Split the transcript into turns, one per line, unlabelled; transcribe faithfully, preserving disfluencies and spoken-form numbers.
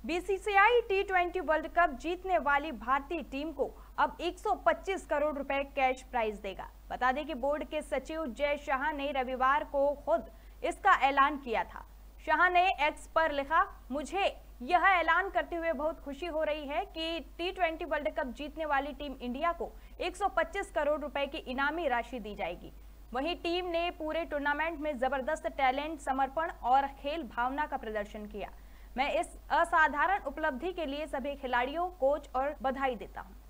BCCI T twenty world cup जीतने वाली भारतीय टीम को अब एक सौ पच्चीस करोड़ रुपए कैश प्राइज देगा। बता दें कि बोर्ड के सचिव जय शाह ने रविवार को खुद इसका ऐलान किया था। शाह ने एक्स पर लिखा, मुझे यह ऐलान करते हुए बहुत खुशी हो रही है कि टी ट्वेंटी वर्ल्ड कप जीतने वाली टीम इंडिया को एक सौ पच्चीस करोड़ रुपए की इनामी राशि दी जाएगी। वहीं टीम ने पूरे टूर्नामेंट में जबरदस्त टैलेंट, समर्पण और खेल भावना का प्रदर्शन किया। मैं इस असाधारण उपलब्धि के लिए सभी खिलाड़ियों, कोच और बधाई देता हूं।